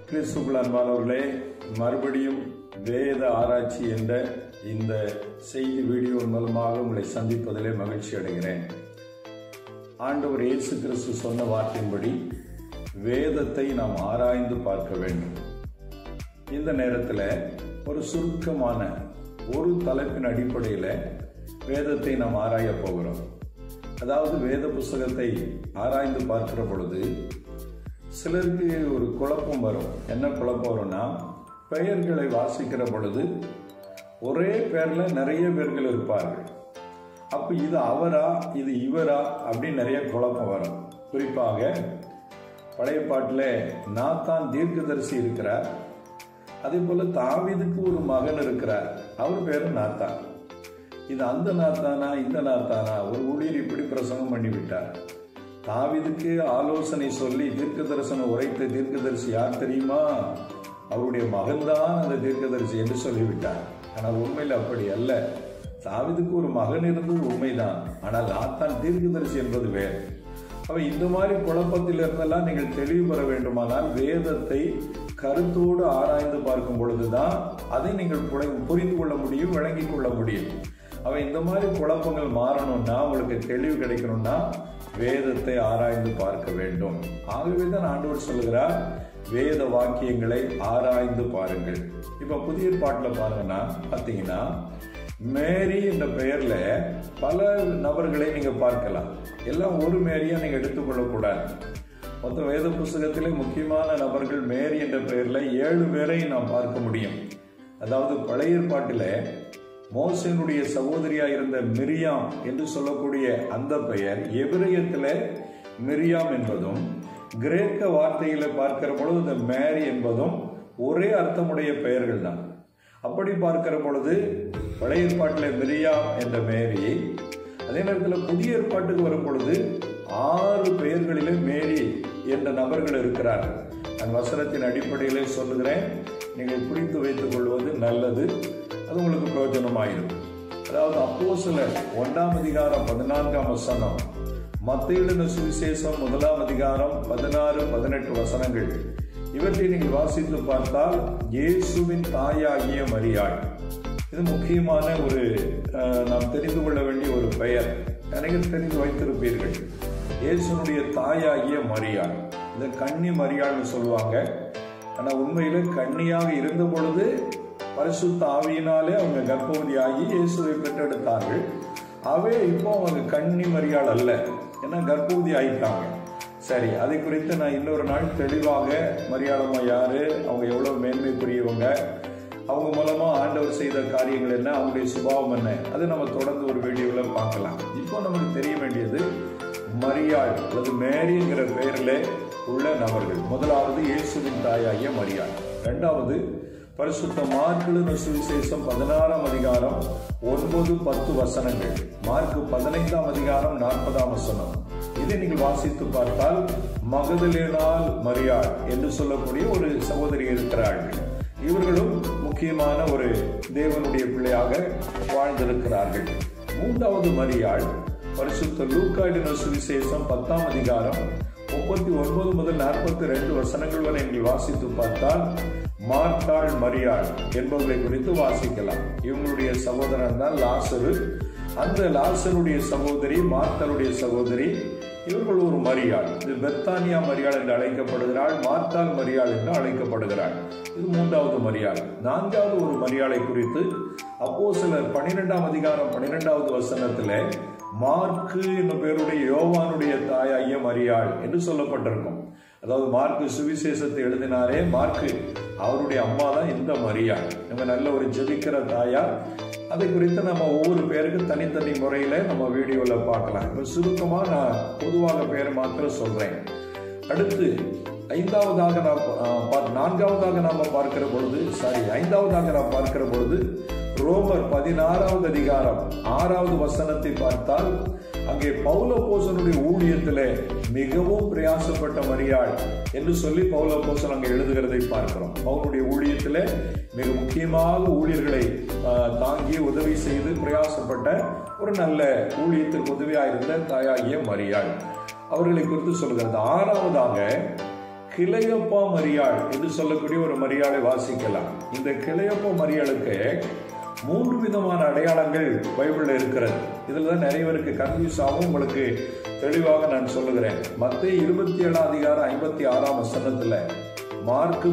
கிறிஸ்துவுக்குள் அன்பானவர்களே, மறுபடியும் வேத ஆராய்ச்சி என்ற இந்த செய்தி வீடியோ மூலமாக உங்களை சந்திப்பதிலே மகிழ்ச்சி அடைகிறேன். ஆண்டவர் இயேசு கிறிஸ்து சொன்ன வார்த்தையின்படி வேதத்தை நாம் ஆராய்ந்து பார்க்க வேண்டும். இந்த நேரத்தில் ஒரு சுருக்கமான ஒரு தலைப்பின் அடிப்படையில் வேதத்தை நாம் ஆராய போகிறோம். அதாவது வேத புஸ்தகத்தை ஆராய்ந்து பார்க்கிற பொழுது சிலருக்கு ஒரு குழப்பம் வரும். என்ன குழப்பம் வரும்னா, பெயர்களை வாசிக்கிற பொழுது ஒரே பேர்ல நிறைய பேர்கள் இருப்பார்கள். அப்ப இது அவரா இது இவரா அப்படின்னு நிறைய குழப்பம் வரும். குறிப்பாக பழைய பாட்டில் நாத்தான் தீர்க்கதரிசி இருக்கிறார். அதே போல தாவீதுக்கு ஒரு மகன் இருக்கிறார், அவர் பேரு நாத்தான். இது அந்த நாத்தானா இந்த நாத்தானா? ஒரு ஊழியர் இப்படி பிரசங்கம் பண்ணிவிட்டார். தாவீதுக்கு ஆலோசனை சொல்லி தீர்க்க தரிசனம் உரைத்த தீர்க்கதரிசி யார் தெரியுமா? அவருடைய மகன்தான் அந்த தீர்க்கதரிசி என்று சொல்லிவிட்டார். ஆனால் உண்மையில் அப்படி அல்ல. தாவீதுக்கு ஒரு மகன் இருந்தது உண்மைதான், ஆனால் நாத்தான் தீர்க்கதரிசி என்பது வேறு. அப்ப இந்த மாதிரி குழப்பத்தில் இருந்தெல்லாம் நீங்கள் தெளிவு பெற வேண்டுமானால் வேதத்தை கருத்தோடு ஆராய்ந்து பார்க்கும் பொழுதுதான் அதை நீங்கள் புரிந்து கொள்ள முடியும், விளங்கிக் கொள்ள முடியும். அவ இந்த மாதிரி குழப்பங்கள் மாறணும்னா, உங்களுக்கு தெளிவு கிடைக்கணும்னா வேதத்தை ஆராய்ந்து பார்க்க வேண்டும். ஆகவேதான் ஆண்டவர் சொல்லுகிறார், வேத வாக்கியங்களை ஆராய்ந்து பாருங்கள். இப்ப புதிய பாட்டில் பாருங்கன்னா பார்த்தீங்கன்னா, மேரி என்ற பெயர்ல பல நபர்களை நீங்க பார்க்கலாம். எல்லாம் ஒரு மேரியா நீங்க எடுத்துக்கொள்ளக்கூடாது. மொத்த வேத புஸ்தகத்திலே முக்கியமான நபர்கள் மேரி என்ற பெயர்ல 7 பேரை நாம் பார்க்க முடியும். அதாவது பழைய ஏற்பாட்டில மோசேனுடைய சகோதரியா இருந்த மிரியாம் என்று சொல்லக்கூடிய அந்த பெயர் எபிரேயத்தில மிரியாம் என்பதும், கிரேக்க வார்த்தையில பார்க்கிற பொழுது இந்த மேரி என்பதும் ஒரே அர்த்தமுடைய பெயர்கள் தான். அப்படி பார்க்கிற பொழுது பழைய ஏற்பாட்டில் மிரியாம் என்ற மேரி, அதே நேரத்தில் புதிய ஏற்பாட்டுக்கு வரும் பொழுது 6 பெயர்களிலே மேரி என்ற நபர்கள் இருக்கிறார்கள். நான் வசனத்தின் அடிப்படையிலே சொல்லுகிறேன், நீங்கள் குறித்து வைத்துக் கொள்வது நல்லது, அது உங்களுக்கு பிரயோஜனமாயிருக்கும். அதாவது அப்போஸ்தலர் 1ஆம் அதிகாரம் 14ஆம் வசனம், மத்தேயு எழுதின சுவிசேஷம் 1ஆம் அதிகாரம் 16-18 வசனங்கள், இவற்றை நீங்கள் வாசித்து பார்த்தால் இயேசுவின் தாயாகிய மரியாள், இது முக்கியமான ஒரு நாம் தெரிந்து கொள்ள வேண்டிய ஒரு பெயர். அனைவரும் தெரிந்து வைத்திருப்பீர்கள். இயேசுனுடைய தாயாகிய மரியாள், இந்த கன்னி மரியாள்னு சொல்லுவாங்க. ஆனா உண்மையில கன்னியாக இருந்த பொழுது பரிசுத்த ஆவியினாலே அவங்க கர்ப்பவதியாகி இயேசுவை பெற்றெடுத்தார்கள். இப்போ அவங்க கன்னி மரியாள் அல்ல, ஏன்னா கர்ப்பவதி ஆயிட்டாங்க. சரி, அதை குறித்து நான் இன்னொரு நாள் தெளிவாக மரியாளம்மா யாரு, அவங்க எவ்வளவு மேன்மைக்குரியவங்க, அவங்க மூலமா ஆண்டவர் செய்த காரியங்கள் என்ன, அவங்களுடைய சுபாவம் என்ன, அதை நம்ம தொடர்ந்து ஒரு வீடியோவில் பார்க்கலாம். இப்போ நமக்கு தெரிய வேண்டியது மரியாள் அல்லது மேரிங்கிற பெயர்ல உள்ள நபர்கள். முதலாவது இயேசுவின் தாயாகிய மரியாள். இரண்டாவது பரிசுத்த மார்க்கு எழுதின சுவிசேஷம் 16ஆம் அதிகாரம் 9-10 வசனங்கள், மார்க்கு 15ஆம் அதிகாரம் 40ஆம் வசனம். இதை நீங்கள் வாசித்து பார்த்தால் மகதலேனாள் மரியாள் என்று சொல்லக்கூடிய ஒரு சகோதரி இருக்கிறார்கள். இவர்களும் முக்கியமான ஒரு தேவனுடைய பிள்ளையாக வாழ்ந்திருக்கிறார்கள். மூன்றாவது மரியாள் பரிசுத்த லூக்கா எழுதின சுவிசேஷம் 10ஆம் அதிகாரம் 39-42 வசனங்கள் வரை நீங்கள் வாசித்து பார்த்தால் மார்த்தாள் மரியாள் என்பவர்களை குறித்து வாசிக்கலாம். இவங்களுடைய சகோதரன் தான் லாசரு. அந்த லாசருடைய சகோதரி மார்த்தாளுடைய சகோதரி, இவர்கள் ஒரு மரியாள். இது பெத்தானியா மரியாள் என்று அழைக்கப்படுகிறாள், மார்த்தாள் மரியாள் என்று அழைக்கப்படுகிறாள். இது மூன்றாவது மரியாள். நான்காவது ஒரு மரியாளை குறித்து அப்போஸ்தலர் 12ஆம் அதிகாரம் 12வது வசனத்திலே மார்க்கு என்னும் பேருடைய யோவானுடைய தாயாகிய மரியாள் என்று சொல்லப்பட்டிருக்கும். அதாவது மார்க்கு சுவிசேஷத்தை எழுதினாரே மார்க்கு, அவருடைய அம்மா தான் இந்த மரியாள். நம்ம நல்ல ஒரு ஜெபிக்கிற தாயார். அதை குறித்து நம்ம ஒவ்வொரு பேருக்கு தனித்தனி முறையில நம்ம வீடியோல பார்க்கலாம். இப்ப சுருக்கமா நான் பொதுவாக பேர் மாத்திரம் சொல்றேன். அடுத்து ஐந்தாவதாக நாம் பார்க்கிற பொழுது ரோமர் 16ஆவது அதிகாரம் 6வது வசனத்தை பார்த்தால் அங்கே பவுல் அப்போஸ்தலனுடைய ஊழியத்திலே மிகவும் பிரயாசப்பட்ட மரியாள் என்று சொல்லி பவுல் அப்போஸ்தலன் அங்கே எழுதுகிறதை பார்க்கிறோம். பவுலுடைய ஊழியத்திலே மிக முக்கியமாக ஊழியர்களை தாங்கி உதவி செய்து பிரயாசப்பட்ட ஒரு நல்ல ஊழியத்திற்கு உதவியாயிருந்த தாயாகிய மரியாள், அவர்களை குறித்து சொல்கிறது. 6ஆவதாக கிளையப்பா மரியாள் என்று சொல்லக்கூடிய ஒரு மரியாளை வாசிக்கலாம். இந்த கிளையப்பா மரியாளுக்கு 3 விதமான அடையாளங்கள் பைபிள்ல இருக்கிறது. இதுல தான் நிறைய பேருக்கு கன்ஃபியூஸ் ஆகும். உங்களுக்கு தெளிவாக நான் சொல்லுகிறேன். மத்தேயு 27 அதிகாரம் 56 வசனத்துல, மார்க்கு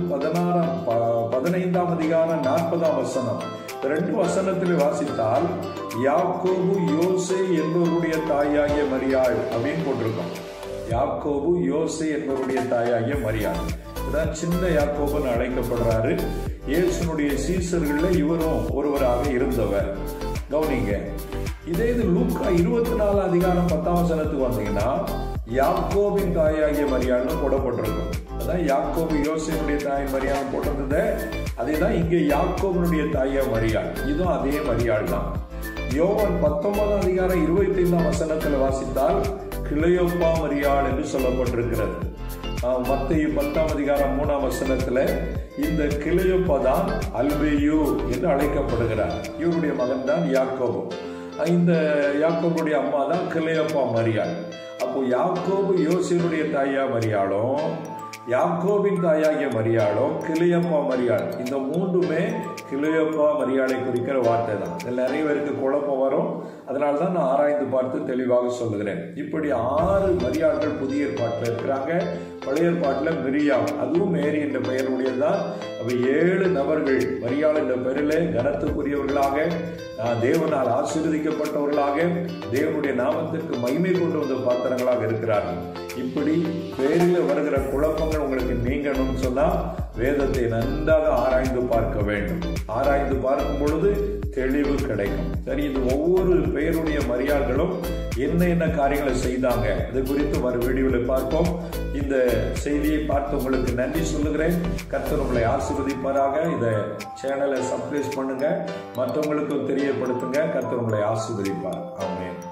15 அதிகாரம் 40 வசனம், 2 வசனத்தில் வாசித்தால் யாக்கோபு யோசே என்பவருடைய தாயாகிய மரியாள் அப்படின்னு போட்டிருக்கோம். யாக்கோபு யோசே என்பவருடைய தாயாகிய மரியாள். இதான் சின்ன யாக்கோபுன்னு அழைக்கப்படுறாரு. இயேசுனுடைய சீசர்கள்ல இவரும் ஒருவராக இருந்தவர். கவனிங்க, இதே இது லூக்கா 24 அதிகாரம் 10 வசனத்துக்கு வந்தீங்கன்னா யாக்கோபின் தாயாகிய மரியாள்னு போடப்பட்டிருக்கும். அதான் யாக்கோபு யோசேனுடைய தாய் மரியாள் போட்டிருந்தது. அதே தான் இங்கே யாக்கோபினுடைய தாயா மரியாள். இதுவும் அதே மரியாள் தான். யோவான் 19 அதிகாரம் 25 வசனத்துல வாசித்தால் கிளையோப்பா மரியாள் என்று சொல்லப்பட்டிருக்கிறது. மத்தேயு 10 அதிகாரம் 3 வசனத்துல இந்த கிளையோப்பா தான் அல்பேயு என்று அழைக்கப்படுகிறார். இவருடைய மகன் தான் யாக்கோபு. இந்த யாக்கோபுடைய அம்மா தான் கிளையோப்பா மரியாள். அப்போ யாக்கோபு யோசேனுடைய தாயா மரியாளும், யாக்கோபின் தாயாகிய மரியாளும், கிளையப்பா மரியாள், இந்த 3மே கிளையப்பா மரியாளை குறிக்கிற வார்த்தை தான். இதில் நிறைய பேருக்கு குழப்பம் வரும். அதனால தான் நான் ஆராய்ந்து பார்த்து தெளிவாக சொல்லுகிறேன். இப்படி 6 மரியாள்கள் புதிய ஏற்பாட்டில் இருக்கிறாங்க. பழைய ஏற்பாட்டில் மிரியாம், அதுவும் மேரி என்ற பெயருடையதுதான். அவை 7 நபர்கள் மரியாள் என்ற பெயரிலே கனத்துக்குரியவர்களாக, தேவனால் ஆசீர்வதிக்கப்பட்டவர்களாக, தேவனுடைய நாமத்திற்கு மகிமை கொண்டு வந்த பாத்திரங்களாக இருக்கிறார்கள். இப்படி பேரில் வருகிற குழப்பங்கள் உங்களுக்கு நீங்கணும்னு சொன்னா வேதத்தை நன்றாக ஆராய்ந்து பார்க்க வேண்டும். ஆராய்ந்து பார்க்கும் பொழுது தெளிவு கிடைக்கும். சரி, இது ஒவ்வொரு பெயருடைய மரியாள்களும் என்ன காரியங்களை செய்தாங்க இது குறித்து வரும் வீடியோவில் பார்ப்போம். இந்த செய்தியை பார்த்து உங்களுக்கு நன்றி சொல்லுகிறேன். கர்த்தர் உங்களை ஆசீர்வதிப்பாராக. இந்த சேனலை சப்ஸ்கிரைப் பண்ணுங்க, மற்றவங்களுக்கும் தெரியப்படுத்துங்க. கர்த்தர் உங்களை ஆசீர்வதிப்பார். ஆமென்.